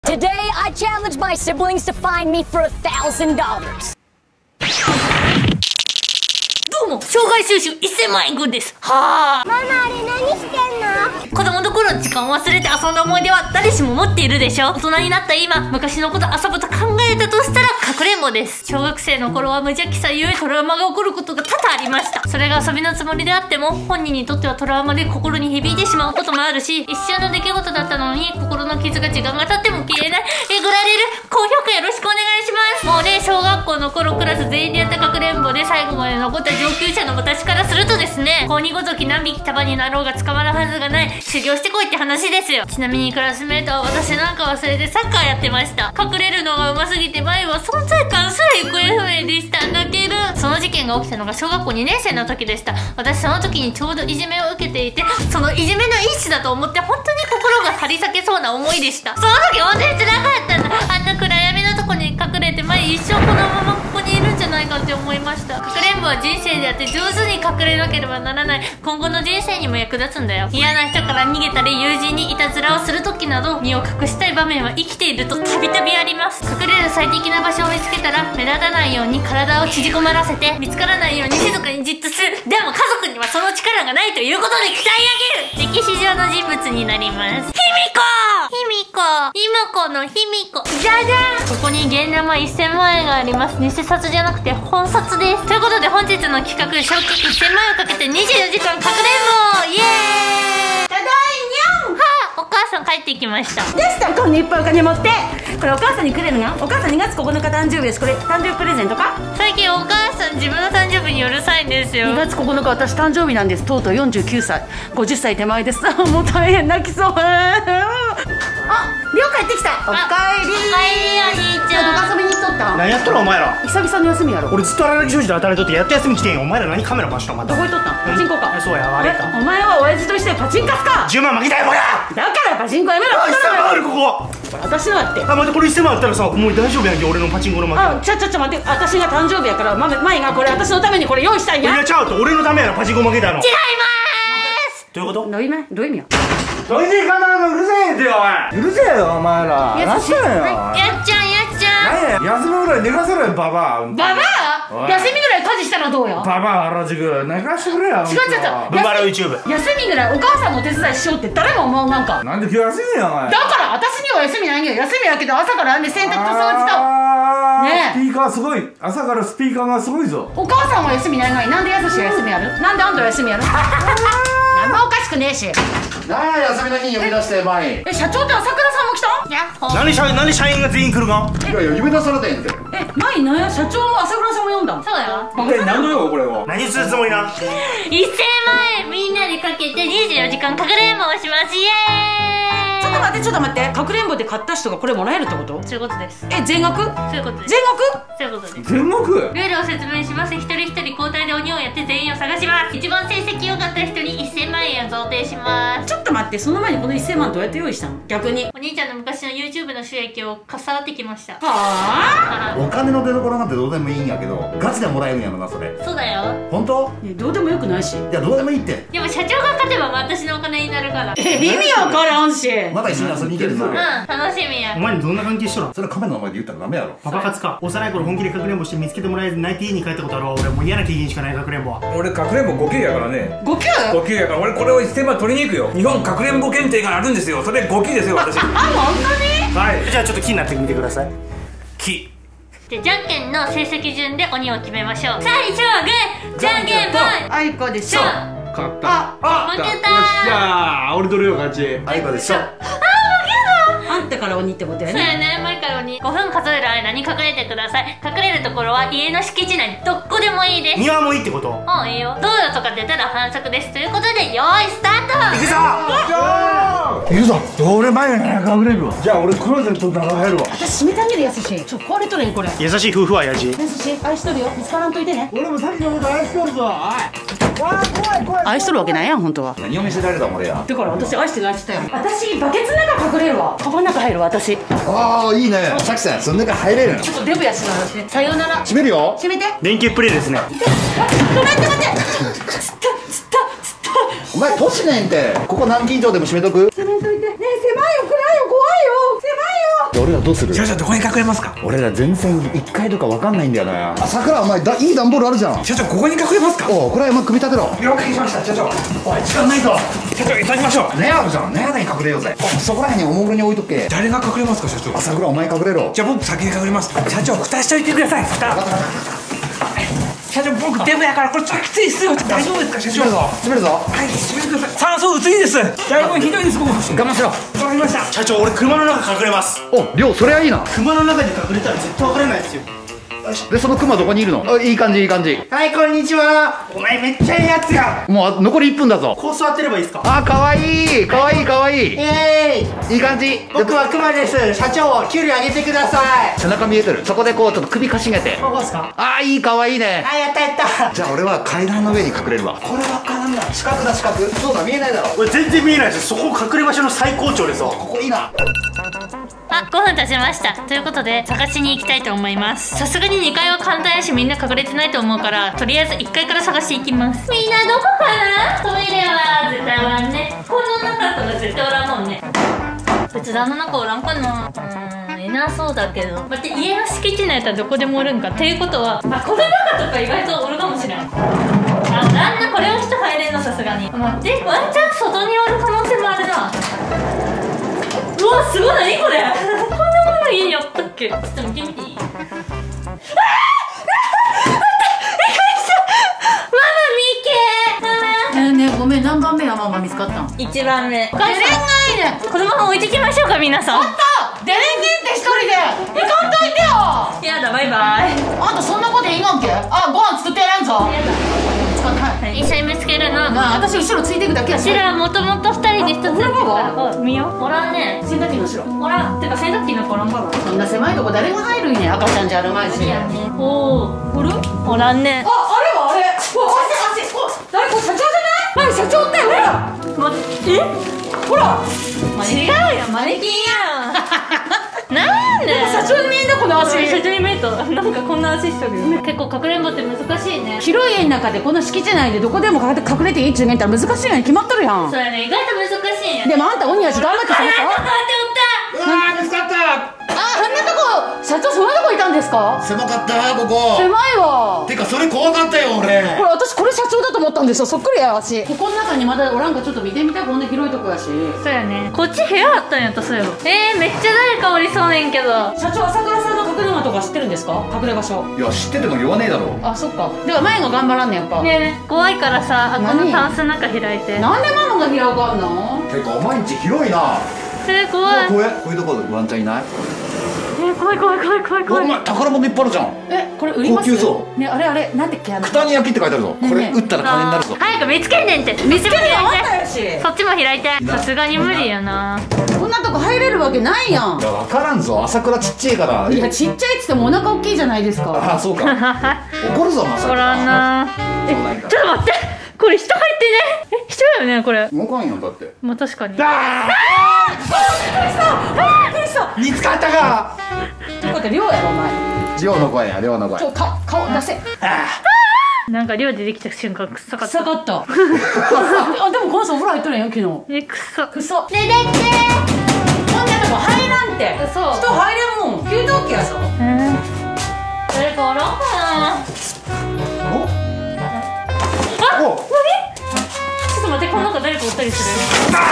Today, I challenge my siblings to find me for $1,000. どうも、生涯収集1000万円分です。はあ。 ママ、あれ何してんの？ 子供の頃時間を忘れて遊んだ思い出は誰しも持っているでしょ。大人になった今、昔のこと遊ぶと考えたとしたらかくれんぼです。小学生の頃は無邪気さゆえトラウマが起こることが多々ありました。それが遊びのつもりであっても、本人にとってはトラウマで心に響いてしまうこともあるし、一瞬の出来事だったのに心の傷が時間が経っても消えない。えぐられる。高評価よろしくお願いします。もうね、小学校の頃クラス全員でやったかくれんぼで最後まで残った上級者の私からするとですね、高2ごとき何匹束になろうが捕まるはずがない。修行してこいって話ですよ。ちなみにクラスメートは私なんか忘れてサッカーやってました。隠れるのが上手すぎて前は存在感すら行方不明でした。泣ける。その事件が起きたのが小学校2年生の時でした。私その時にちょうどいじめを受けていて、そのいじめの一種だと思って本当に心が張り裂けそうな思いでした。その時本当に辛かったんだ。あんな暗闇のとこに隠れて前一生このままここにいるんじゃないかって思いました。かくれんぼは人生であって上手に隠れなければならない。今後の人生にも役立つんだよ。嫌な人から逃げたり友人にいたずらをする時など身を隠したい場面は生きているとたびたびあります。隠れる最適な場所を見つけたら目立たないように体を縮こまらせて見つからないように静かにじっとする。でも家族にはその力がないということで鍛え上げる。歴史上の人物になります。卑弥呼妹子の卑弥呼じゃじゃん。ここに現生1000万円があります。偽札じゃなくて本札です。ということで本日の企画、賞金1000万円をかけて24時間かくれんぼイエーイ。ただいにゃんはあ、お母さん帰ってきました。 でしたこんないっぱいお金持ってこれお母さんにくれるの。お母さん2月9日誕生日です。これ誕生日プレゼントか。 最近お母さん自分の誕生日にうるさいんですよ。 2月9日私誕生日なんです。とうとう49歳50歳手前です。もう大変泣きそう。あ、りょう帰ってきた。おかえり。 おかえりお兄ちゃん。 どこ遊びに行っとったん。 何やっとるお前ら。 久々の休みやろ。 俺ずっと荒木商事で働いとってやっと休み来てんよ。お前ら何カメラ回したのまた。 どこ行っとったん。パチンコか。 そうや、悪いか。 お前は親父としてパチンカスか。 10万負けたよこりゃ。 だからパチンコやめろ。 あるここ。 私のやって。 あ、待って、これ1000万あったらさ、もう大丈夫やんけ。俺のパチンコの負け。 あ、ちょ待って、私が誕生日やからマイがこれ私のためにこれ用意したんや。 いやちゃうと、俺のためやろパチンコ負けたの。 違いまーす。 どういうこと。 どういう意味や。 どういうかなの。うるせえってよお前。 うるせえよお前ら。 優しい。 何だよ。 やっちゃん何や、休むぐらい寝かせろよババア。 ババア。休みぐらい家事したらどうよ。 ババア原宿寝かしてくれよ。 違う。 ブンバラ YouTube。 休みぐらいお母さんのお手伝いしようって誰も思う。なんかなんで今日休みやお前。 だから私には休みないんよ。休みやけど朝から洗濯と掃除とねえ。 スピーカーすごい。朝からスピーカーがすごいぞ。 お母さんは休みないのになんでやすしは休みやる。なんであんたは休みやる。何もおかしくねえし。 なあ、休みの日に呼び出して前に。 社長って朝倉さんも来たん。 やっほー。 なんで社員が全員来るか。 いやいや、呼び出されてんって。 前なんや社長も朝倉さんも呼んだん。 そうよ。 何度よこれは。 何するつもりな。 1000万円みんなでかけて24時間かくれんぼをします。イエーイ。 ちょっと待って。かくれんぼで買った人がこれもらえるってこと。 そういうことです。 全額。 そういうことです。 全額。 そういうことです。 全額。 ルールを説明します。一人一人交代で鬼をやって全員を探します。一番成績良かった人に1000万円を贈呈します。 ちょっと待って、その前にこの1000万どうやって用意したの。逆に。 お兄ちゃんの昔の YouTube の収益をかっさらってきました。 はあ。 お金の出所なんてどうでもいいんやけど、ガチでもらえるんやろな、それ。 そうだよ。 本当？ どうでもよくないし。 いや、どうでもいいって。 でも社長が勝てば私のお金になるから。 意味わからんし。 また一緒に遊びに行けるな。 楽しみや。 お前にどんな関係しとる。 それカメラの前で言ったらダメやろ。 パパ活か。幼い頃本気でかくれんぼして見つけてもらえず泣いて家に帰ったことあるわ。俺もう嫌な経験しかないかくれんぼは。 俺かくれんぼ5級やからね。 5級 5級やから俺これを1000万取りに行くよ。日本かくれんぼ検定があるんですよ。それ5級ですよ私。 本当に。 はい。 じゃあちょっと気になってみてください。 木。 で、じゃんけんの成績順で鬼を決めましょう。最初はグー、じゃんけんぽい。 あいこでしょ。 勝った。 負けたー。 よっしゃー。俺取るよ勝ち。 あいこでしょ。 あんたから鬼ってことやそうやね。 ね、前から鬼。5分数える間に隠れてください。隠れるところは家の敷地内どこでもいいです。 庭もいいってこと。 いいよ。道路とか出たら反則です。ということで、よーいスタート。 行くぞ。 行くぞ。俺前が隠れるわ。じゃあ俺クローゼットの中入るわ。 私閉めてあげるやすし。壊れとるやんこれ。 優しい夫婦はやじ。 やすし愛しとるよ。見つからんといてね。 俺もさっきのこと愛しとるぞ。おい。 愛しとるわけないやん本当は。 何を見せられたも俺や。 だから私愛してないって言ったよ。私バケツの中隠れるわ。カバンの中入るわ私。 ああ、いいね。さきさん、その中入れるの。 ちょっとデブやしな私。さようなら。 閉めるよ。 閉めて。 連携プレイですね。 待ってつったお前、年ねんって。ここ南京錠でも閉めとく。 閉めといて。ねえ狭いよ暗いよ怖いよ狭いよ。 俺らどうする？ 社長どこに隠れますか？ 俺ら全然1階とか分かんないんだよな。あ、桜お前いい段ボールあるじゃん。 社長ここに隠れますか？ おう、これは組み立てろ。 了解しました社長。 おい、時間ないぞ。 社長急ぎましょう。 ねあるじゃん。ねあに隠れようぜ。そこら辺におもむろに置いとけ。 誰が隠れますか社長？ あ、桜お前隠れろ。 じゃあ僕先に隠れます。社長蓋しといてください。蓋。社長僕デブやからこれちょっときついっすよ。大丈夫ですか社長？ 閉めるぞ。 はい閉めてください。酸素薄いです。だいぶひどいです僕。 我慢しろ。 わかりました。 社長俺車の中隠れます。 お、りょう、それはいいな。 車の中に隠れたら絶対分かれないですよ。 で、そのクマどこにいるの？あ、いい感じいい感じ。 はいこんにちは。お前めっちゃいいやつや。 もう残り1分だぞ。 こう座ってればいいですか？ あ、かわいいかわいいかわいい。いい感じ。 僕はクマです。社長給料上げてください。 背中見えてる。そこでこうちょっと首かしげて。 ここですか？ あー、いいかわいいね。 あ、やったやった。 じゃあ俺は階段の上に隠れるわ。これわからんな。四角だ四角。そうだ、見えないだろ。 俺全然見えないです。そこ隠れ場所の最高潮ですわ。 ここいいな。 あ、5分経ちました。ということで探しに行きたいと思います。さすがに2階は簡単やしみんな隠れてないと思うから、とりあえず1階から探していきます。みんなどこかな？トイレは絶対おらんね。この中とか絶対おらんもんね。仏壇の中おらんかな？いなそうだけど。待って、家の敷地内やったらどこでもおるんか。っていうことは、あ、この中とか意外とおるかもしれん。あ、旦那これを人入れんのさすがに。待って、ワンチャン外におる可能性もあるな。うわ、すごい、何これこんなもの家にあったっけ？ちょっと見てみていい？ ね、ごめん、何番目はママ見つかったん？ 1番目。 デレンがいいね。 このまま置いてきましょうか皆さん。 あった。デレンゲンって一人で行かんといてよ。 やだ、バイバイ。 あんたそんなこといいがんけ？あ、ご飯作ってやらんぞ。 やだ。 はい。 一緒に見つけるの。 なあ、私後ろついていくだけやし。 うちらもともと2人で1つだけど。見よう。おらんね。 洗濯機の後ろ。 おらん。てか洗濯機の子おらんから。 そんな狭いとこ誰が入るんや。赤ちゃんじゃあるまいし。 おお。おる？おらんね。 あ、あれはあれ。お、足。お、誰これ社長じゃない？社長ってほら。ほら。 違うよ、マネキンやん。なんで？ 社長に見えんだこの足。 社長に見えた。なんかこんな足してるよ。結構かくれんぼって難しいね。 広い家の中でこの敷地内でどこでも隠れていいっちゅうねんったら難しいように決まっとるやん。 そうやね、意外と難しいんや。 でもあんた鬼やし頑張って探した。 あー見つかった。 あ、そんなとこ社長そんなとこいたんですか？ 狭かったここ。 狭いわ。 てかそれ怖かったよ俺。 これ私これ社長だと思ったんですよ。そっくりやわし。ここの中にまだおらんかちょっと見てみたい。こんな広いとこやし。 そうやね。こっち部屋あったんやったそうやろ。めっちゃ誰かおりそうねんけど。 社長、朝倉さんの隠れ家とか知ってるんですか？隠れ場所。 いや知ってても言わねえだろ。 あ、そっか。では前が頑張らんねんやっぱ。 ねえ、怖いからさ、このタンスの中開いて。 なんでママが開かんの？ てかお前んち広いな。 怖い。 こういうとこワンちゃんいない？ 怖い。 お前宝物いっぱいあるじゃん。 これ売ります？ 高級そうね、あれなんてっけ？ 九谷焼って書いてあるぞ。これ打ったら金になるぞ。 早く見つけんねんって。見つけるあんたやし。 そっちも開いて。さすがに無理やな。 こんなとこ入れるわけないやん。 いや分からんぞ。朝倉ちっちゃいから。 いや、ちっちゃいっつってもお腹大きいじゃないですか。 あ、そうか。怒るぞ朝倉。 ほらな。ちょっと待って。これ人入ってね。人だよねこれ。 動かんよだって。 まあ確かに。 見つかったか。 どこか寮やろお前。 寮の声や寮の声。 顔出せ。 なんか寮でできた瞬間臭かった。 臭かった。あ、でもこの人お風呂入っとるんやん昨日。 臭。 出てきて。こんなとこ入らんて。 そう。 人入れんもん。給湯器やぞ。 誰かおらんかな。 お。 何？ちょっと待って、この中誰かおったりする。 1000万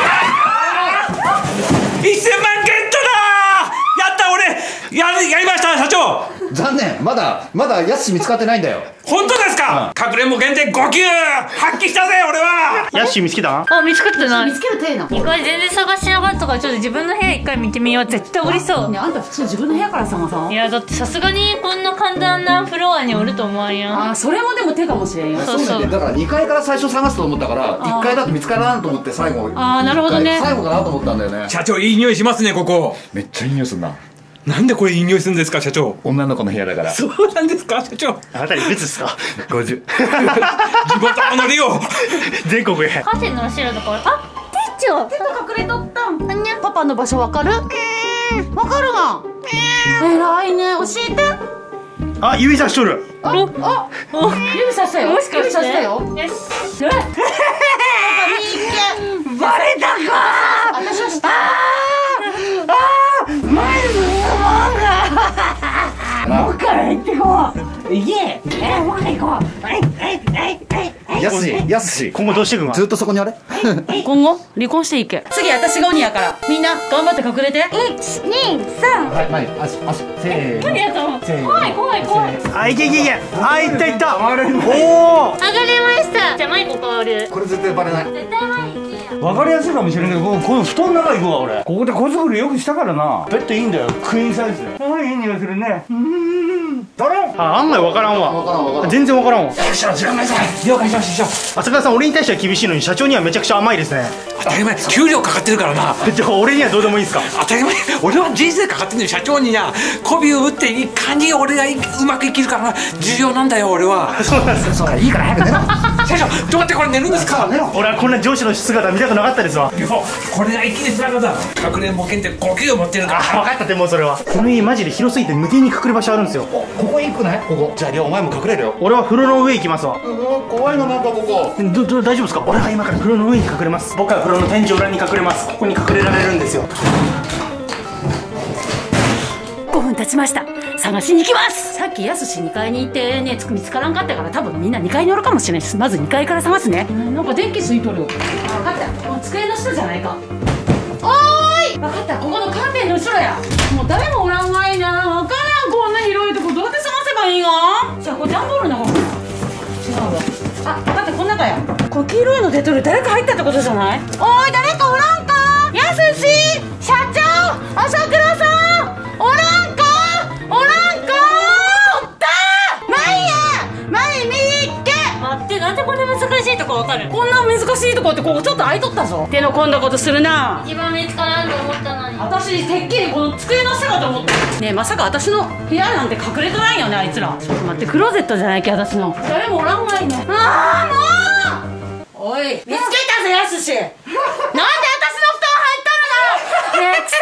ゲットだ。やった俺やりました社長。 残念。まだやすし見つかってないんだよ。 本当ですか？かくれんぼ限定5級発揮したぜ俺は。 ヤッシー見つけた？ あ、見つかってない。 見つける体な。 2回全然探してなかったからちょっと自分の部屋1回見てみよう。絶対おりそう。 ね、あんた普通自分の部屋から探さん。 いやだってさすがにこんな簡単なフロアにおると思わんやん。 あ、それもでも手かもしれんよ。 そうそう。 だから2階から最初探すと思ったから1階だと見つからんと思って最後。 あー、なるほどね。 最後かなと思ったんだよね。 社長いい匂いしますねここ。 めっちゃいい匂いすんな。 なんでこれいい匂いするんですか社長？ 女の子の部屋だから。 そうなんですか社長？ あなたいくつですか？50。 地元のりを全国へ。 カーテンの後ろとかあ、店長隠れとったん。パパの場所わかる？わかるが。偉いね。教えて。 あ、指さしとる。 指さしたよ。 もしかして指さしたよ。 よし。 パパ見っけ。バレたか。私は知ってる。前のこう。いえ。もう行こう。 やすし今後どうしていくんわ。 ずっとそこにあれ今後離婚していけ。次私が鬼やから。みんな頑張って隠れて。1、2、3。 はい前足せーのありがとう。怖い怖い怖い。 あ、いけいけいけ。あ、いったいった。おお。 上がれました。じゃあマイコ変わる。 これ絶対バレない絶対マイ行けや。 わかりやすいかもしれないけど、この布団の中行くわ俺。ここで子作りよくしたからな。ベッドいいんだよ。クイーンサイズで。あ、いい匂いするね。だろ。あ、案外わからんわ。全然わからんわ。 社長時間ないぞ。了解しました。 朝倉さん、俺に対しては厳しいのに社長にはめちゃくちゃ甘いですね。 当たり前、給料かかってるからな。 じゃあ俺にはどうでもいいですか。 当たり前、俺は人生かかってんのに社長にな、媚びを打っていかに俺がうまく生きるからな、重要なんだよ俺は。 そうなんですよ。 そうだ、いいから早く寝ろ。社長、どうやってこれ寝るんですか。 俺はこんな上司の姿見たくなかったですわ。 これが生きにつながだ。かくれんぼ検定5級を持ってるから。 分かったってもうそれは。この家マジで広すぎて無限に隠れ場所あるんですよ。 ここいいくないここ。じゃありょうお前も隠れるよ。 俺は風呂の上行きますわ。 怖いのなんかここ。 大丈夫ですか。俺は今から風呂の上に隠れます。僕は風呂の天井裏に隠れます。ここに隠れられるんですよ。 5分経ちました。探しに行きます。さっきやすし2階に行ってね、見つからんかったから多分みんな2階におるかもしれないです。まず2階から探すね。なんか電気ついとるよ。あ、分かった。もう机の下じゃないか。おーい、分かった。ここのカーテンの後ろや。もう誰もおらんわいな。分からん。こんな広いとこどうやって探せばいいの。じゃあこれ段ボールの方。違うわ。あ、分かった。この中や。これ黄色いの出とる。誰か入ったってことじゃない。おーい、誰かおらんか。やすし社長、朝倉さんおらんか。おらんか。おったー。マイやマイ見っけ。 待って、なんでこんな難しいとこわかる。 こんな難しいとこってここちょっと開いとったぞ。手の込んだことするな。 一番見つからんと思ったのに。 私てっきりこの机の下かと思った。ねえ、まさか私の部屋なんて隠れてないよね、あいつら。ちょっと待って、クローゼットじゃないけ私の。誰もおらんわいね。ああもう。おい、見つけたぜやすし。なんで私の布団入っとるの。めっちゃくなる。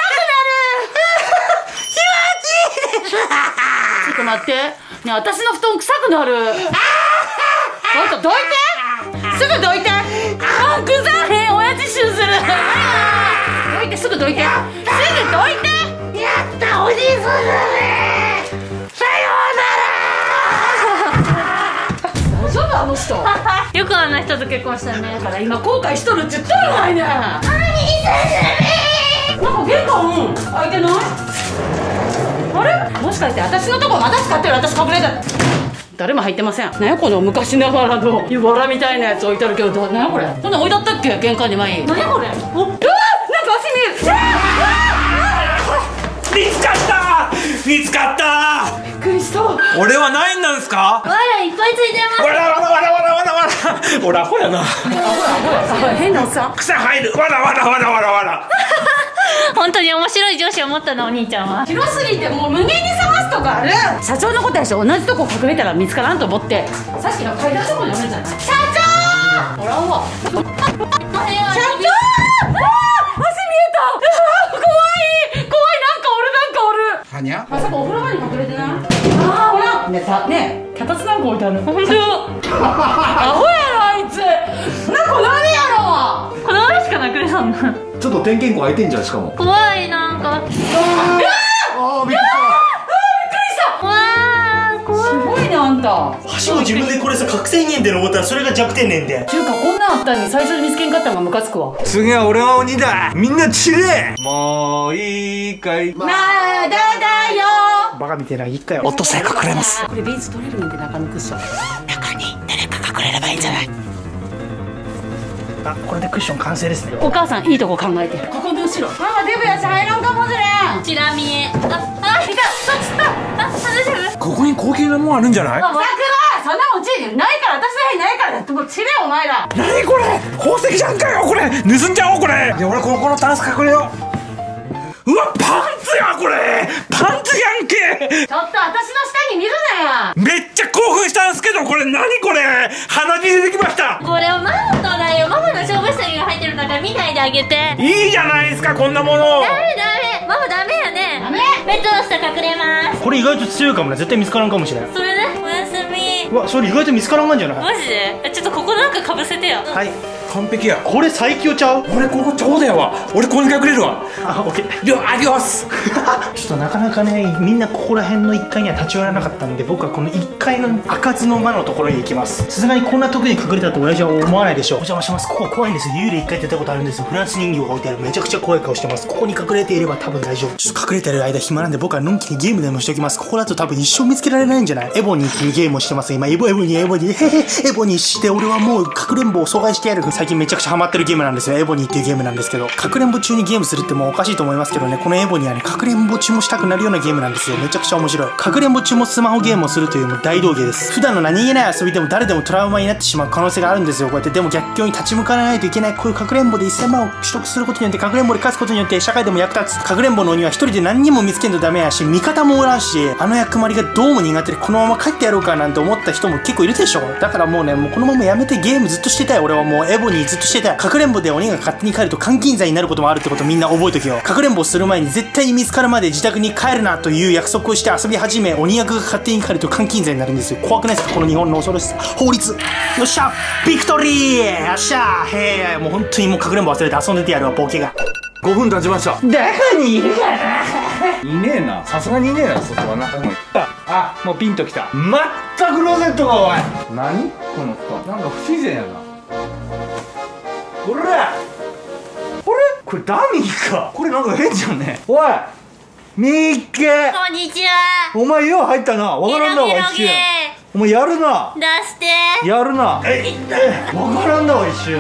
気持ちいい。ちょっと待って。ねえ、私の布団臭くなる。ちょっとどいて。すぐどいて。あ、臭い。親父臭する。どいて、すぐどいて。すぐどいて。やった、おじいさんだね。さようなら。大丈夫あの人。 よくあんな人と結婚したね。 だから今後悔しとるって言ったらないね。なんか玄関開いてない。あれ、もしかして私のとこまた使ってる。私隠れた。誰も入ってません。何やこの昔ながらの湯原みたいなやつ置いてあるけど、何やこれ。こんなん置いてあったっけ、玄関に前。何やこれ。お、なんか足見える。 見つかった見つかった。 びっくりした。 俺は何なんですか。 わらいっぱいついてます。 わら俺アホやな。 変なおっさん。 草入る。わら本当に面白い上司を持ったのお兄ちゃんは。 広すぎてもう無限に探すとかある。社長のことやし同じとこ隠れたら見つからんと思ってさっきの階段のとこにおるんじゃない。社長おらんわ。社長、あー、足見えた。怖いなんかおる。 はにゃまさかお風呂場に隠れてない。あー、おらんね。脚立なんか置いてある。本当。アホやろあいつ。なんか何やろ。 この上しかなくねそんな。 ちょっと点検口開いてんじゃんしかも。 怖い、なんか。 ああびっくりしたわー、怖い。 すごいねあんた。 はしご自分でこれさ覚醒人間で思ったらそれが弱点ねんで。 ていうかこんなんあったのに最初に見つけんかったのがムカつくわ。 次は俺は鬼だ。みんな散れ。もういいかい。 まだだよ。 バカみてえな一回落とせ隠れます。 これビーズ取れるんで中のクッション。中に誰か隠れればいいんじゃない。 あ、これでクッション完成ですね。 お母さんいいとこ考えて。ここの後ろ。ママデブやし入らんかもしれん。 チラ見え。いた。大丈夫。 ここに高級なもんあるんじゃない。 さくら、そんなもんちないから私の部屋にないからだってもう散れお前ら。 何これ、宝石じゃんかよこれ。盗んじゃおうこれ。いや俺このタンス隠れよう。うわパンツやこれ。パンツやんけ。 ちょっと私の下に見るなや。 めっちゃ興奮したんすけどこれ何これ。鼻血出てきました。 これはママとだよ。ママの勝負下着が入ってるんだから見ないであげて。 いいじゃないですかこんなもの。 ダメ。ママダメやね。 ダメ。 ベッドの下隠れます。 これ意外と強いかもね。絶対見つからんかもしれん。 それね、おやすみ。 うわ、それ意外と見つからんがんじゃない。 マジで。ちょっとここなんかかぶせてよ。 はい。 完璧や。 これ最強ちゃう？ 俺ここちょうどやわ。俺ここに隠れるわ。 あ、オッケー。 アディオス。 ちょっとなかなかね、みんなここら辺の1階には立ち寄らなかったんで、僕はこの1階の開かずの間のところに行きます。さすがにこんなとこに隠れたと親父は思わないでしょう。お邪魔します。ここ怖いんですよ。幽霊1回出たことあるんですよ。フランス人形が置いてある。めちゃくちゃ怖い顔してます。ここに隠れていれば多分大丈夫。ちょっと隠れてる間暇なんで僕はのんきにゲームでもしておきます。ここだと多分一生見つけられないんじゃない？エボニーっていうゲームをしてます。今エボニーして俺はもうかくれんぼを阻害してやる。最近めちゃくちゃハマってるゲームなんですよ。エボニーっていうゲームなんですけど、かくれんぼ中にゲームするってもうおかしいと思いますけどね、このエボニーはね、かくれんぼ中もしたくなるようなゲームなんですよ。めちゃくちゃ面白い。かくれんぼ中もスマホゲームをするというもう大道芸です。普段の何気ない遊びでも誰でもトラウマになってしまう可能性があるんですよ。こうやってでも逆境に立ち向かわないといけない。こういうかくれんぼで1000万を取得することによって、かくれんぼで勝つことによって社会でも役立つ。かくれんぼの鬼は一人で何人も見つけんとダメやし、味方もおらんし、あの役割がどうも苦手でこのまま帰ってやろうかなんて思った人も結構いるでしょ。だからもうね、もうこのままやめてゲームずっとしてたよ。俺はもうエボニーずっとしてたよ。かくれんぼで鬼が勝手に帰ると監禁罪になることもあるってことみんな覚えとけよ。かくれんぼする前に絶対に見つかるまで自宅に帰るなという約束をして遊び始め、鬼役が勝手に帰ると監禁罪になるんですよ。怖くないですかこの日本の恐ろしさ。法律。よっしゃビクトリーよっしゃへえ、もう本当にもうかくれんぼ忘れて遊んでてやるわ、ボケが。 5分経ちました。 どこにいるかな。いねえな、さすがにいねえな、外はな。あ、もうピンときた。まったクローゼットが、おい何この人、なんか不自然やな。ほら、あれこれダミーか。これなんか変じゃんね。おいミッケー、 こんにちは。 お前よう入ったな。わからんだわ一瞬。お前やるな、 出してやるな。わからんだわ一瞬。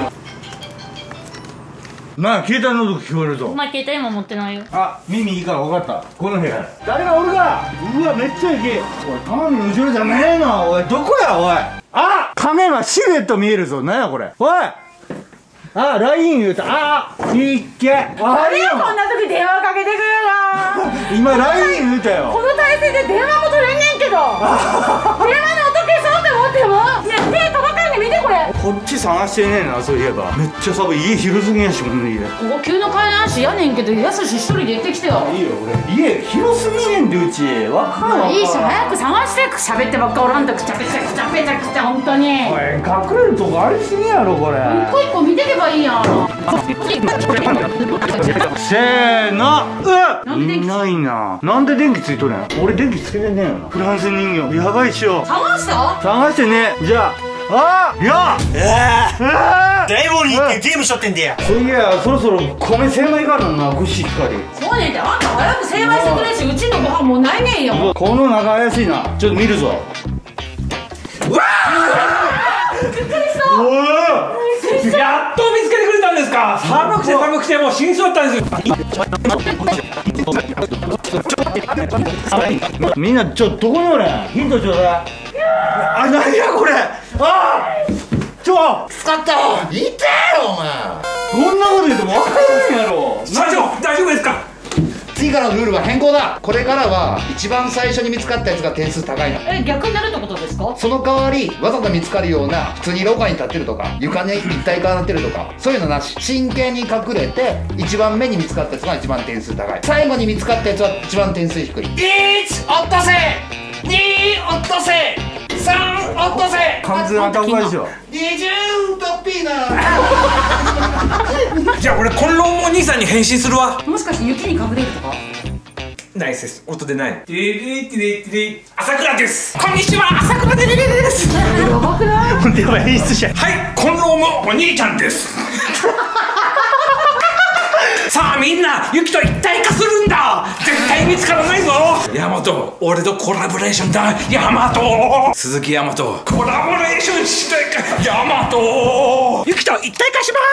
なあ、携帯の音聞こえるぞ。 お前携帯今持ってないよ。 あ、耳いいから分かった。この部屋誰がおるか。うわ、めっちゃいい。おい、鏡の後ろじゃねえの。おい、どこやおい。あ、影がシルエット見えるぞ。なんやこれ。おい、あ、LINE 言うた。あ、いっけ。あれこんな時電話かけてくるな。 今 LINE 言うたよ。 この体勢で電話も取れんねんけど。電話の音消そうって思っても、いや手届かんで見てこれ。 こっち探してねえな、そういえば。めっちゃ寒い。家広すぎやし、この家。 ここ急の階段しやねんけど、やすし一人で行ってきてよ。 いいよ、俺。家広すぎねんで、うち。わかる。 いいし、早く探して。喋ってばっかおらんとくちゃくちゃくちゃくちゃくちゃ、本当に。 おい、隠れるとこありすぎやろ、これ。 一個一個見てけばいいやん。 せーの、 なんで電気いないな。なんで電気ついとるんや。俺電気つけてねえよな。フランス人形やばいっしょ。 探した？ 探してね。じゃあ、いやエボニーっていうゲームしとってんだよ。 そういや、そろそろ米精米があるな。ぐしっかり。 そうねんて、あんた早く精米してくれし、うちのご飯もうないねんよ。 この中怪しいな。ちょっと見るぞ。 うわびっくりした。 おー、やっと見つけてくれたんですか。寒くて寒くてもう死にそうだったんですよ。 みんなどこにおれん。ヒントちょうだい。あ、なんやこれ。 使った。痛えよお前。 こんなこと言うと分からんやろ。 社長大丈夫ですか。 次からのルールは変更だ。これからは一番最初に見つかったやつが点数高いの。 逆になるってことですか？ その代わりわざと見つかるような普通に廊下に立ってるとか床に一体化なってるとかそういうのなし。真剣に隠れて一番目に見つかったやつが一番点数高い。最後に見つかったやつは一番点数低い。1オットセ2オットセ3オットセ。 完全頭でしょ。 20ドッピーな。 じゃあ俺コンロンお兄さんに変身するわ。 もしかして雪に隠れるとか？ ナイスです。音でない。テレテレテレ朝倉です。こんにちは、朝倉テレレです。 やばくない？ ほんでは演出者。 はい、コンロームお兄ちゃんです。さあみんな、ユキと一体化するんだ。絶対見つからないぞ。ヤマト、俺とコラボレーションだ。ヤマト、鈴木ヤマト、コラボレーションしてか。ヤマト、ユキと一体化します。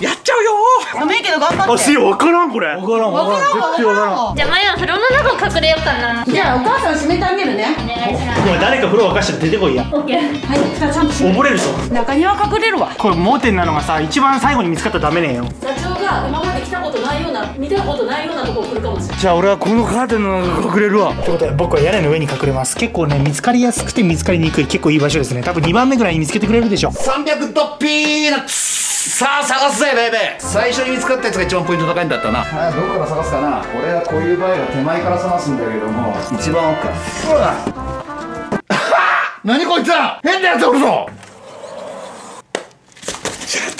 やっちゃうよ。 寒いけど頑張って。 あ、し、分からんこれ。分からん。絶対分からん。 じゃあマヤ風呂の中隠れようかな。 じゃあお母さん閉めてあげるね。 お願いします。 お前誰か風呂沸かして出てこいや。 オッケー。 はい、ちゃんと閉めて。 溺れるぞ。 中には隠れるわ。 これ盲点なのがさ、一番最後に見つかったらダメねんよ。 社長が今まで来たことないような、見たことないようなとこ来るかもしれない。 じゃあ俺はこのカーテンの中隠れるわ。ということで僕は屋根の上に隠れます。結構ね、見つかりやすくて見つかりにくい、結構いい場所ですね。多分2番目ぐらいに見つけてくれるでしょ。 300ドッピーナッツ。さあ探すぜベイベー。最初に見つかったやつが一番ポイント高いんだったな。どこから探すかな。俺はこういう場合は手前から探すんだけども、一番奥から。そうだ。何こいつら、変なやつおるぞ。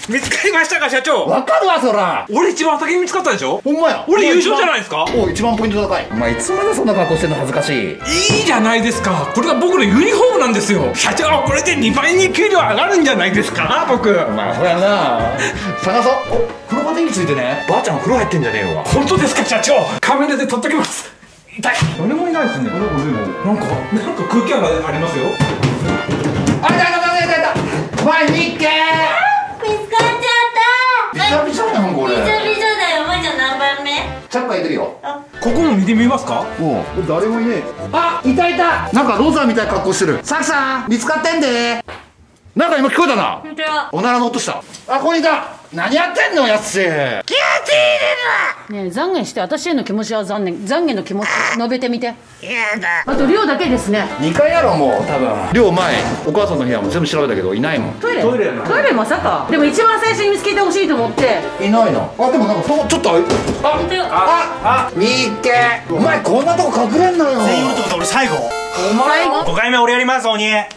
見つかりましたか社長。 わかるわそら。 俺一番先に見つかったでしょ。 ほんまや。 俺優勝じゃないですか。 お一番ポイント高い。お前いつまでそんな格好してんの恥ずかしい。 いいじゃないですか。これが僕のユニフォームなんですよ。社長これで2倍に給料上がるんじゃないですか僕。 まあほやな。探そう。お風呂場電気ついてね。ばあちゃん風呂入ってんじゃねえよ。 本当ですか社長。カメラで撮っときます。痛い。誰もいないですね。なんか空気がありますよ。 あいたいたいたいた。前に行け。 見つかっちゃった。 びしゃびしゃやんこれ。 びちゃびちゃだよ。お前ちゃん何番目？ チャッカ入ってるよ。 ここも見てみますか。 おう誰もいねえ。あいたいた。なんかロザーみたいな格好してる。さきさん見つかってんで。なんか今聞こえたな。 本当だ。 おならの音した。あここにいた。何やってんのやつし。 ねえ懺悔して私への気持ちは懺悔の気持ち述べてみて。あと量だけですね。 2階やろもう多分。寮前お母さんの部屋も全部調べたけどいないもん。 トイレまさか。でも一番最初に見つけてほしいと思って。 いないの。あでもなんかちょっとあみっけ。お前こんなとこ隠れんなよ。 全員おるってこと俺最後。 お前 5回目俺やります鬼。はい。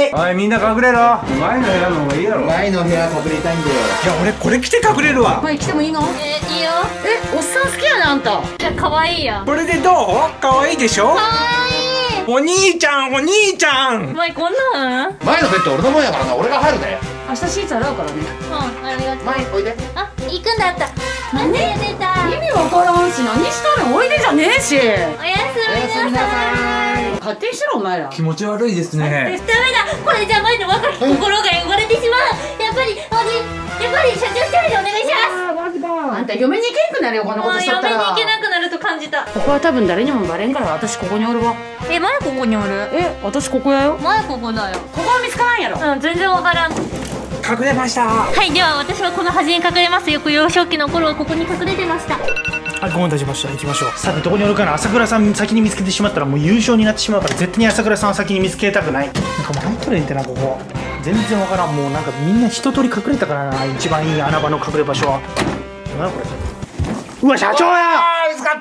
はいみんな隠れろ。前の部屋の方がいいやろ。 前の部屋隠れたいんだよ。 いや俺これ着て隠れるわ。 前来てもいいの？ いいよ。 おっさん好きやねあんた。 じゃあ可愛いやん。 これでどう？可愛いでしょ。 可愛い。 お兄ちゃんお兄ちゃん。 お前こんなん？ 前のベッド俺のもんやからな。俺が入るで。 明日シーツ洗うからね。 ありがとう。 前おいで。 あ、行くんだった。何出た。 意味わからんし何したのおいでじゃねえし。 おやすみなさい。 勝手にしろお前ら。 気持ち悪いですね。 ダメだ。これじゃ前の若き心が汚れてしまう。やっぱり社長一人でお願いします。 あんた嫁に行けんくなるよこんなことしとったら。 嫁に行けなくなると感じた。 ここは多分誰にもバレんから私ここにおるわ。 前ここにおる。 私ここやよ。 前ここだよ。 ここは見つからんやろ。 うん、全然わからん。 隠れました。 はい、では私はこの端に隠れます。よく幼少期の頃はここに隠れてました。 はい、5分経ちました。行きましょう。さてどこにおるかな。朝倉さん先に見つけてしまったらもう優勝になってしまうから絶対に朝倉さんは先に見つけたくない。なんかもう入っとるんってなここ。全然わからん。もうなんかみんな一通り隠れたからな。一番いい穴場の隠れ場所は。何これ。うわ社長や。 見つかった。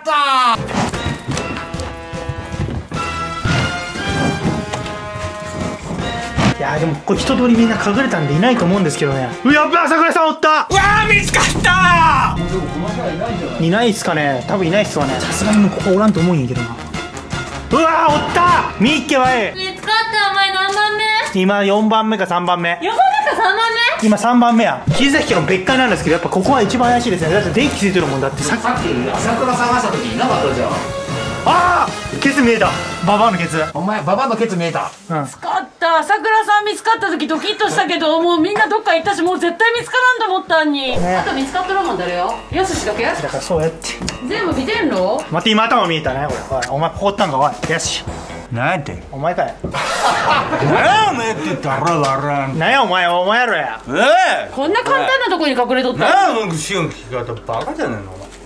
いやでもこれ一通りみんな隠れたんでいないと思うんですけどね。やっべ朝倉さんおった。 うわー見つかったいないっすかね。多分いないっすわね。さすがにもうここおらんと思うんやけどな。うわーおったみっけはえ見つかった。お前何番目？ 今4番目か3番目。 4番目か3番目？ 今3番目や。木崎家の別館なんですけどやっぱここは一番怪しいですね。だって電気ついてるもん。だってさっきさっき朝倉探した時いなかったじゃん。 ああケツ見えた。ババアのケツ。 お前ババアのケツ見えた。 うん見つかった。朝倉さん見つかった時ドキッとしたけどもうみんなどっか行ったしもう絶対見つからんと思ったんに。 ねあと見つかっとるもん誰よ。やすしだけ。 だからそうやって全部見てんの？ 待って今頭見えたねこれ。おいお前ここおったんかおい。よしなんやってお前かい。 なんやお前ってだらだらなんやお前お前やろや。 こんな簡単なとこに隠れとった。 なんやお前しよん聞き方バカじゃねえのお前。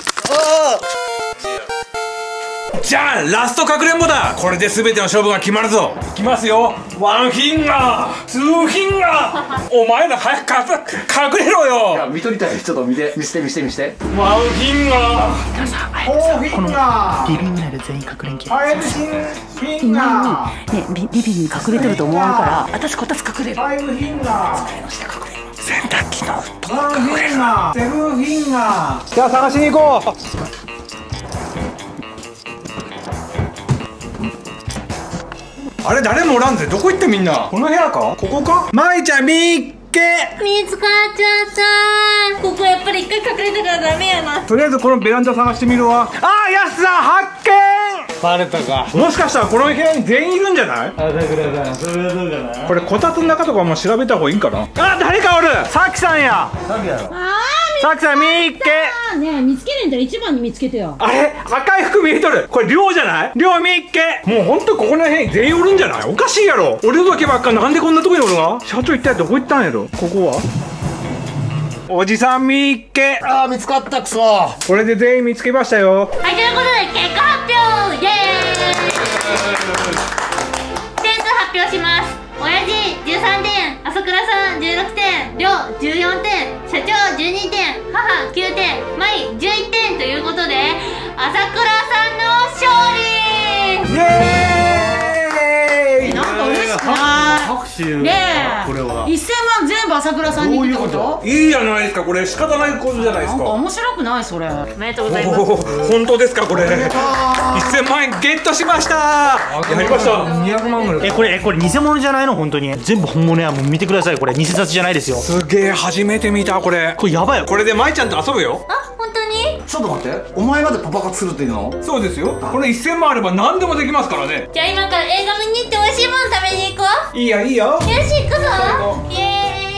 じゃあラストかくれんぼだ。これで全ての勝負が決まるぞ。いきますよ。ワンフィンガーツーフィンガーお前ら早く隠れろよ。 見とりたい。ちょっと見せて。 ワンフィンガーフォーフィンガーリビング内で全員隠れんけ。 ファイブフィンガーねリビングに隠れてると思わんから私こたつ隠れる。 ファイブフィンガー洗濯機のワンフィンガーセブンフィンガー。じゃあ探しに行こう。あれ誰もおらんぜ。どこ行ってみんな。この部屋か。ここか。まいちゃんみっけ。 見つかっちゃった。ここやっぱり一回隠れたからダメやな。 とりあえずこのベランダ探してみるわ。あーやすさん発見。バレたか。もしかしたらこの部屋に全員いるんじゃない。 朝倉さんそれはどうかな。 これこたつの中とかも調べた方がいいんかな。あ誰かおる。さきさんや。さきさんみっけ。 ねえ見つけれんだら一番に見つけてよ。 あれ赤い服見えとる。これ寮じゃない。寮みっけ。もうほんとここの部屋に全員おるんじゃない。おかしいやろ。俺だけばっかなんでこんなとこにおるの。社長一体どこ行ったんやろ。ここはおじさんみっけ。 あー見つかったくそ。 これで全員見つけましたよ。 はい、ということで結果発表イエーイ。点数発表します。親父13点、朝倉さん16点、りょう14点、社長12点、母9点、舞11点ということで朝倉さんの勝利。 イエーイ。 なんか嬉しくない。拍ですよ。 ねえ、 これは 1000万全部朝倉さんに行くってこと？ いいじゃないですか、これ仕方ないことじゃないですか。 なんか面白くない？それ。 おめでとうございます。 おー、本当ですかこれ。1000万円ゲットしました。やりました。200万ぐらい。 これ偽物じゃないの？本当に全部本物や。もう見てください、これ偽札じゃないですよ。 すげえ、初めて見たこれ。 これやばいよ。 これで舞ちゃんと遊ぶよ。 あ、本当に？ ちょっと待って、お前までパパ活するっていうの？ そうですよ。これ1000万あれば何でもできますからね。 じゃあ今から映画見に行って美味しいもの食べに行こう。 いいやいいよ。 よし、行くぞ。イエーイ。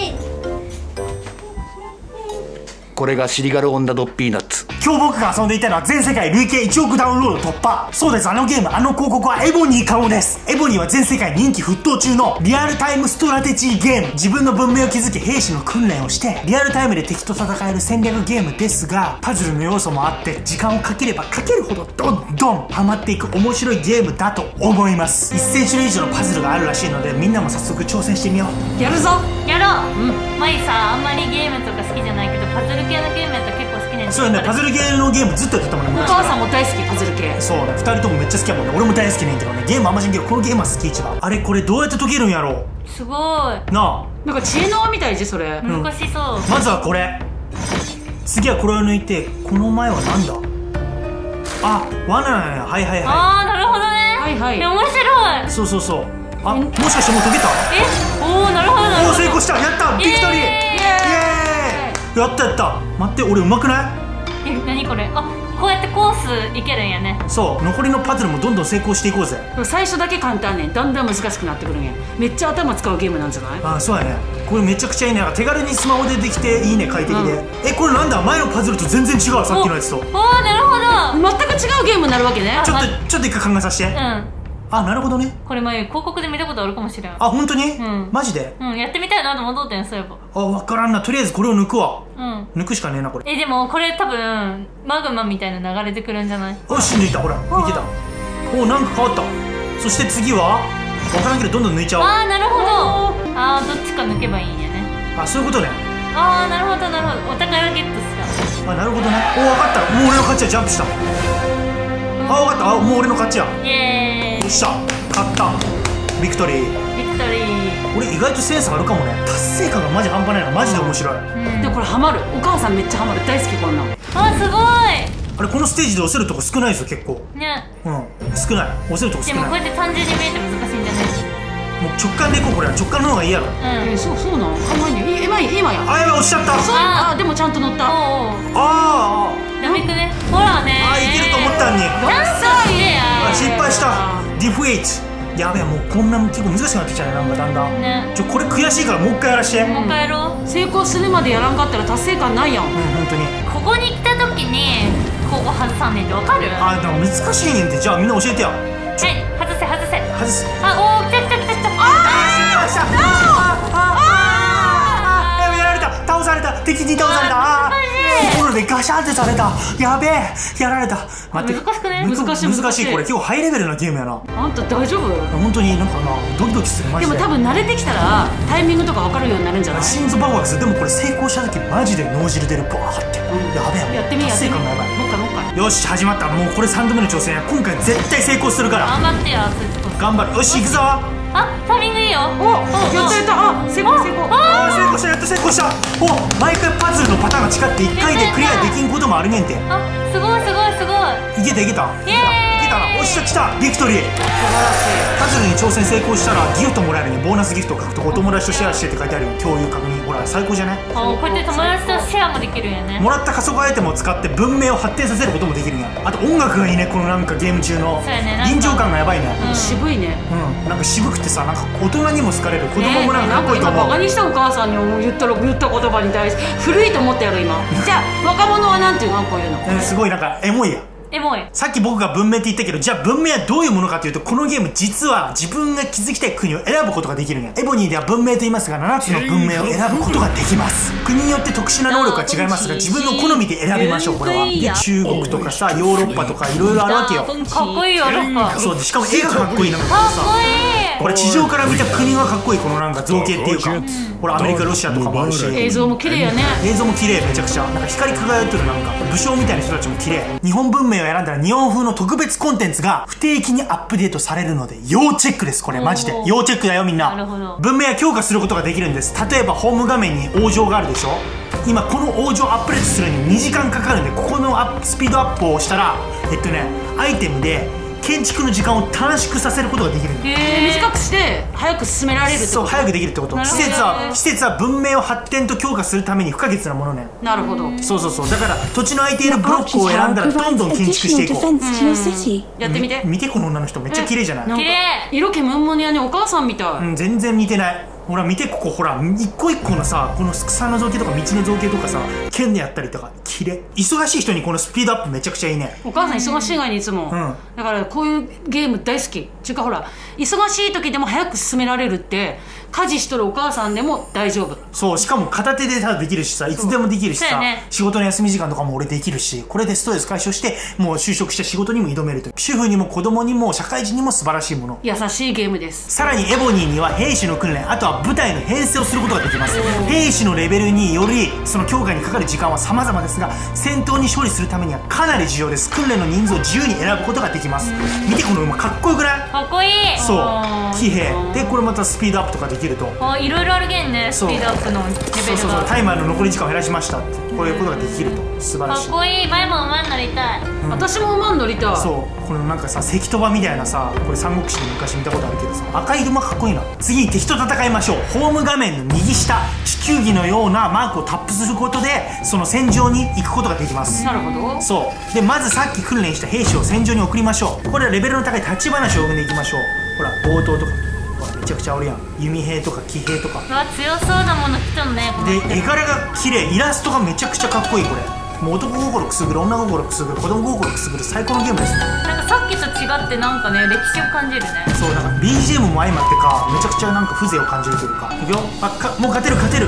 これがシリガルオンダドッピーナッツ。 今日僕が遊んでいたのは全世界累計1億ダウンロード突破。そうです、あのゲーム、あの広告はエボニー顔です。エボニーは全世界人気沸騰中のリアルタイムストラテジーゲーム。自分の文明を築き兵士の訓練をしてリアルタイムで敵と戦える戦略ゲームですが、パズルの要素もあって時間をかければかけるほどどんどんハマっていく面白いゲームだと思います。1000種類以上のパズルがあるらしいので、みんなも早速挑戦してみよう。 やるぞ。 やろう。マイさ、あんまりゲームとか好きじゃないけど、パズル系のゲームやったら結構好きねん。 そうね、パズル系のゲームずっとやってたもんね。 お母さんも大好き、パズル系。 そうね、2人ともめっちゃ好きやもんね。俺も大好きねんけどね、ゲームあんましんけどこのゲームは好き一番。あれこれどうやって解けるんやろうすごい。 なあ。 なんか知恵の輪みたいじ、それ。 難しそう。 まずはこれ、次はこれを抜いて、この前はなんだ。あ、罠なんや。はいはいはあー、なるほどね。 はいはい。 面白い。 い。そうそうそう。あ、もしかしてもう解けた？ おー、なるほどなるおお、 ほど。 成功した。やった、ビクトリー。イエーイ。やったやった。待って、俺うまくない？ 何これ。あ、こうやってコースいけるんやね。 そう、残りのパズルもどんどん成功していこうぜ。 最初だけ簡単ね、だんだん難しくなってくるんや。めっちゃ頭使うゲームなんじゃない？ あ、そうやね。これめちゃくちゃいいね。手軽にスマホでできていいね、快適で。これなんだ、前のパズルと全然違う、さっきのやつと。 おー、なるほど。 全く違うゲームになるわけね。 ちょっと一回考えさせて。 うん。 あ、なるほどね。 これ前広告で見たことあるかもしれん。 あ、本当に？ んマジで？ うん、やってみたいなと思っとってん、そういえば。 あ、わからんな。とりあえずこれを抜くわ。 うん。 抜くしかねえな、これ。 でもこれ多分マグマみたいな流れてくるんじゃない？ おし、抜いた。ほら、いけた。お、なんか変わった。そして次はわからんけどどんどん抜いちゃおう。 あー、なるほど。あー、どっちか抜けばいいんやね。 あ、そういうことね。 あー、なるほどなるほど。お互いがゲットした。 あ、なるほどね。お、わかった。もう俺の勝ちや。ジャンプした。あ、わかった。あ、もう俺の勝ちや。 イエーイ。 よっしゃ、勝った。ビクトリー。 ビクトリー。 俺意外とセンスあるかもね。達成感がマジ半端ないの。マジで面白い。 でこれハマる。お母さんめっちゃハマる。大好きこんなん。 あ、すごあれ、このステージで押せるとこ少ないですよ、結構。 いね。 少ない。押せるとこ少ない。 でもこうやって単純に見えて難しいんじゃない？ もう直感でいこう。これは直感の方がいいやろ。 そうなの。かわいいね。今や。 あ、やばい、押しちゃった。 あ、でもちゃんと乗った。 おうおう。 あダメくね。ほらね。 あ、いけると思ったんに。 チャンスを入れや。 失敗した。ディフェイト。やべえ、もうこんな結構難しくなってきちゃうね、なんかだんだん。 ね。 これ悔しいからもう一回やらして。 もう一回やろう。 成功するまでやらんかったら達成感ないやん。 本当に。 ここに来た時にここ外さんねんってわかる？ あ、でも難しいねんって。じゃあみんな教えてや。 はい、外せ。 外す。 あ、おー、来た。 やられた。倒された。敵に倒された。ところでガシャンってされた。やべえ、やられた。待って、 難しくね？ 難しい。これ結構ハイレベルなゲームやな。 あんた大丈夫？ 本当になんかな、ドキドキする。マジで。 でも多分慣れてきたらタイミングとか分かるようになるんじゃない？ 心臓バクバクする。でもこれ成功した時マジで脳汁出る。バーって。やべえ。 やってみ。 達成感がやばい。 もう一回。 よし、始まった。もうこれ3度目の挑戦や。今回絶対成功するから頑張ってや。 頑張る。よし、行くぞ。 あ、タイミングいいよ。 やった。あ、成功。 あ、成功した。やっと成功した。お、毎回パズルのパターンが違って1回でクリアできんこともあるねんて。 あ、すごい。 いけた。 イエーイ。 いけたな。おっしゃ、来た。ビクトリー。パズルに挑戦成功したらギフトもらえるね。ボーナスギフトを獲得。お友達とシェアしてって書いてあるよ。共有確認。ほら、最高じゃない？ あ、こうやって友達とシェアもできるよね。 もらった加速アイテムを使って文明を発展させることもできるんや。あと音楽がいいね。このなんかゲーム中のそうやね、なんか臨場感がやばいね。 渋いね。 なんか渋くてさ、なんか大人にも好かれる。子供もなんかかっこいいと思う。 今バカにしたお母さんに言った言葉に対して古いと思ったやろ今。じゃあ若者はなんていうの？こういうの。 すごいなんかエモいや。 エモい。 さっき僕が文明って言ったけど、じゃあ文明はどういうものかというと、このゲーム実は自分が築きたい国を選ぶことができるんや。エボニーでは文明と言いますが、7つの文明を選ぶことができます。国によって特殊な能力が違いますが、自分の好みで選びましょう。これはで、中国とかさ、ヨーロッパとかいろいろあるわけよ。 かっこいいヨーロッパ。 そうで、しかも絵がかっこいいのがかっこいい。 これ地上から見た国がかっこいい、このなんか造形っていうか、ほらアメリカ、ロシアとかもあるし、 映像も綺麗やね。 映像も綺麗、めちゃくちゃなんか光り輝いてる、なんか武将みたいな人たちも綺麗。日本文明を選んだら日本風の特別コンテンツが不定期にアップデートされるので要チェックです。これマジで要チェックだよみんな。 なるほど。 文明は強化することができるんです。例えばホーム画面に王城があるでしょ。今この王城アップデートするのに2時間かかるんで、ここのスピードアップをしたらアイテムで建築の時間を短縮させることができるんだよ。 短くして早く進められるってこと。 そう、早くできるってこと。施設は文明を発展と強化するために不可欠なものね。 なるほど。 そうそうそう。だから土地の空いているブロックを選んだらどんどん建築していこう。 やってみて。 見てこの女の人めっちゃ綺麗じゃない？ 綺麗。 色気ムンムンやね、お母さんみたい。 うん、全然似てない。ほら見て、ここほら一個一個のさ、この草の造形とか道の造形とかさ、剣でやったりとか綺麗。忙しい人にこのスピードアップめちゃくちゃいいね。 お母さん忙しいがにいつも、だからこういうゲーム大好き。ちゅうかほら忙しい時でも早く進められるって、家事しとるお母さんでも大丈夫。 そう、しかも片手でさできるしさ、いつでもできるしさ、仕事の休み時間とかも俺できるし、これでストレス解消してもう就職した仕事にも挑めるという、主婦にも子供にも社会人にも素晴らしいもの。 優しいゲームです。 さらにエボニーには兵士の訓練、あとは部隊の編成をすることができます。兵士のレベルによりその強化にかかる時間は様々ですが、戦闘に勝利するためにはかなり重要です。訓練の人数を自由に選ぶことができます。見てこの馬かっこよくない？ かっこいい。 そう、騎兵でこれまたスピードアップとかできると、 いろいろあるけんね、スピードアップのレベルが。 そうそうそう、タイマーの残り時間を減らしましたって、こういうことができると素晴らしい。 かっこいい。前も馬に乗りたい。 私も馬に乗りたい。 そう、このなんかさ、関戸場みたいなさ、これ三国志で昔見たことあるけどさ、赤い馬かっこいいな。次に敵と戦いましょう。ホーム画面の右下、地球儀のようなマークをタップすることでその戦場に行くことができます。 なるほど。 そうで、まずさっき訓練した兵士を戦場に送りましょう。これはレベルの高い立花将軍でいきましょう。ほら強盗とかめちゃくちゃおるやん。弓兵とか騎兵とか。 うわ、強そうなもの来たのね。 で絵柄が綺麗、イラストがめちゃくちゃかっこいい。これもう男心くすぐる、女心くすぐる、子供心くすぐる最高のゲームですね。 なんかさっきと違ってなんかね、歴史を感じるね。 そう、なんか BGM も相まってかめちゃくちゃなんか風情を感じるというか。いくよ。もう勝てる勝てる。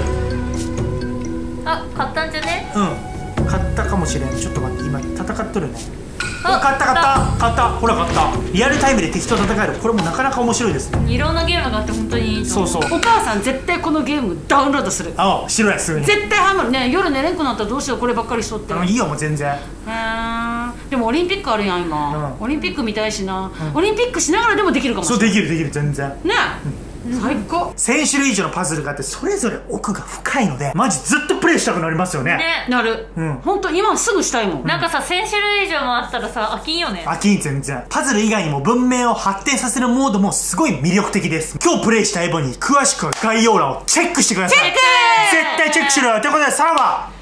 勝ったんじゃね？ 勝ったかもしれん。ちょっと待って、今戦っとるね。勝ったほら勝った。リアルタイムで敵と戦える。これもなかなか面白いですね。 いろんなゲームがあって本当にいいと思う。 そうそう。 お母さん絶対このゲームダウンロードする。 白やすぐに絶対ハマるね。夜寝れんくなったらどうしよう、こればっかりしとって。 いいよもう全然。 でもオリンピックあるやん今、オリンピック見たいしな、オリンピックしながらでもできるかもしれない。 そう、できる全然ね。最高。 1000種類以上のパズルがあって、それぞれ奥が深いのでマジずっとプレイしたくなりますよね。 なる。本当今すぐしたいもん。 なんかさ、1000種類以上もあったらさ、飽きんよね。 飽きん。全然。パズル以外にも文明を発展させるモードもすごい魅力的です。今日プレイしたエボに詳しくは概要欄をチェックしてください。絶対チェックしろよ。ということでさらば